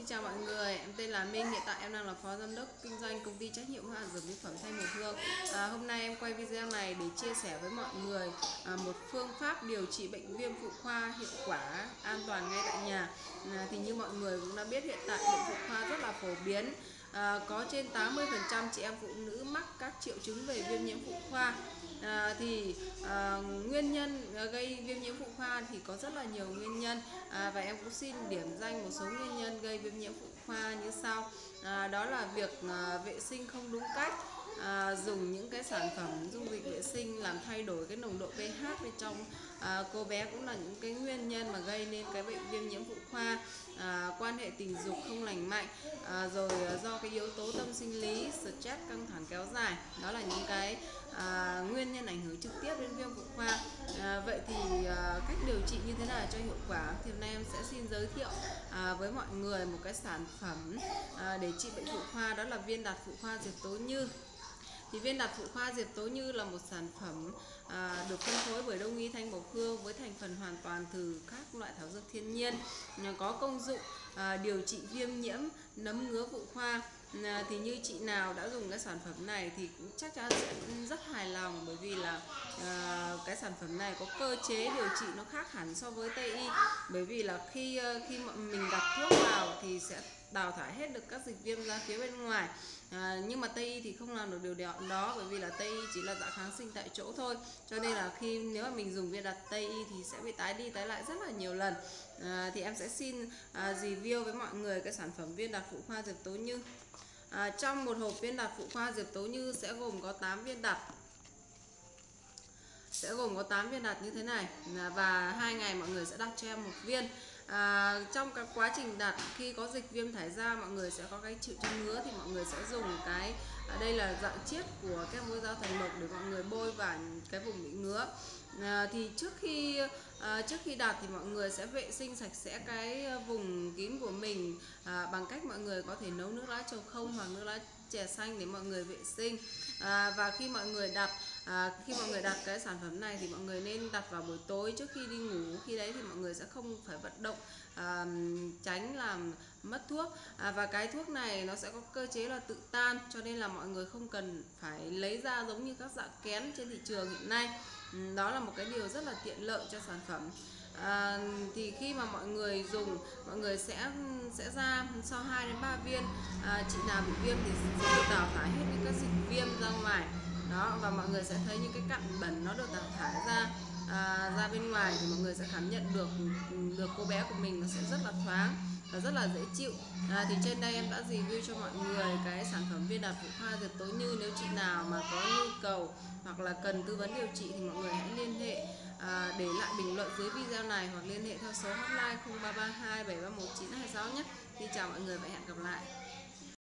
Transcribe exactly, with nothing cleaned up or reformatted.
chào mọi người, em tên là Minh, hiện tại em đang là phó giám đốc kinh doanh công ty trách nhiệm hữu hạn dược mỹ phẩm Thanh Mộc Hương. À, hôm nay em quay video này để chia sẻ với mọi người à, một phương pháp điều trị bệnh viêm phụ khoa hiệu quả, an toàn ngay tại nhà. À, thì như mọi người cũng đã biết, hiện tại bệnh phụ khoa rất là phổ biến. À, có trên tám mươi phần trăm chị em phụ nữ mắc các triệu chứng về viêm nhiễm phụ khoa. À, thì à, nguyên nhân gây viêm nhiễm phụ khoa thì có rất là nhiều nguyên nhân, à, và em cũng xin điểm danh một số nguyên nhân gây viêm nhiễm phụ khoa như sau. À, đó là việc à, vệ sinh không đúng cách, à, dùng những cái sản phẩm dung dịch vệ sinh làm thay đổi cái nồng độ pH bên trong à, cô bé cũng là những cái nguyên nhân mà gây nên cái bệnh viêm nhiễm phụ khoa. À, quan hệ tình dục không lành mạnh, à, rồi do cái yếu tố tâm sinh lý, stress, căng thẳng kéo dài, đó là những cái à, nguyên nhân ảnh hưởng trực tiếp đến viêm phụ khoa. À, vậy thì à, cách điều trị như thế nào cho hiệu quả thì hôm nay em sẽ xin giới thiệu à, với mọi người một cái sản phẩm à, để trị bệnh phụ khoa, đó là viên đạt phụ khoa diệp tố như. Thì viên đạt phụ khoa diệp tố như là một sản phẩm à, được phân phối bởi Đông y Thanh Mộc Hương với thành phần hoàn toàn từ các loại thảo dược thiên nhiên, có công dụng à, điều trị viêm nhiễm, nấm ngứa phụ khoa. À, thì như chị nào đã dùng cái sản phẩm này thì cũng chắc chắn sẽ rất hài lòng, bởi vì là à, cái sản phẩm này có cơ chế điều trị nó khác hẳn so với Tây y. Bởi vì là khi khi mình đặt thuốc vào thì sẽ đào thải hết được các dịch viêm ra phía bên ngoài. À, nhưng mà Tây y thì không làm được điều đó, bởi vì là Tây y chỉ là dạng kháng sinh tại chỗ thôi. Cho nên là khi nếu mà mình dùng viên đạt Tây y thì sẽ bị tái đi tái lại rất là nhiều lần. À, thì em sẽ xin à, review với mọi người cái sản phẩm viên đạt phụ khoa diệp tố như. À, trong một hộp viên đạt phụ khoa diệp tố như sẽ gồm có tám viên đạt sẽ gồm có tám viên đặt như thế này, và hai ngày mọi người sẽ đặt cho em một viên. À, trong cái quá trình đặt, khi có dịch viêm thải ra, mọi người sẽ có cái triệu chứng ngứa thì mọi người sẽ dùng cái à, đây là dạng chiết của kem bôi dao thần mộc để mọi người bôi vào cái vùng bị ngứa. À, thì trước khi à, trước khi đặt thì mọi người sẽ vệ sinh sạch sẽ cái vùng kín của mình à, bằng cách mọi người có thể nấu nước lá trầu không hoặc nước lá chè xanh để mọi người vệ sinh. À, và khi mọi người đặt à, khi mọi người đặt cái sản phẩm này thì mọi người nên đặt vào buổi tối trước khi đi ngủ. Khi đấy thì mọi người sẽ không phải vận động, à, tránh làm mất thuốc. À, và cái thuốc này nó sẽ có cơ chế là tự tan, cho nên là mọi người không cần phải lấy ra giống như các dạng kén trên thị trường hiện nay. Ừ, đó là một cái điều rất là tiện lợi cho sản phẩm. À, thì khi mà mọi người dùng, mọi người sẽ sẽ ra sau hai đến ba viên, à, chị nào bị viêm thì sẽ được đào thải hết những cái dịch viêm ra ngoài đó, và mọi người sẽ thấy những cái cặn bẩn nó được đào thải ra à, ra bên ngoài, thì mọi người sẽ cảm nhận được được cô bé của mình nó sẽ rất là thoáng và rất là dễ chịu. À, thì trên đây em đã review cho mọi người cái sản phẩm viên đạt phụ khoa diệp tố như. Nếu chị nào mà có nhu cầu hoặc là cần tư vấn điều trị thì mọi người hãy liên hệ, à, để lại bình luận dưới video này hoặc liên hệ theo số hotline không ba ba hai bảy ba một chín hai sáu nhé. Xin chào mọi người và hẹn gặp lại.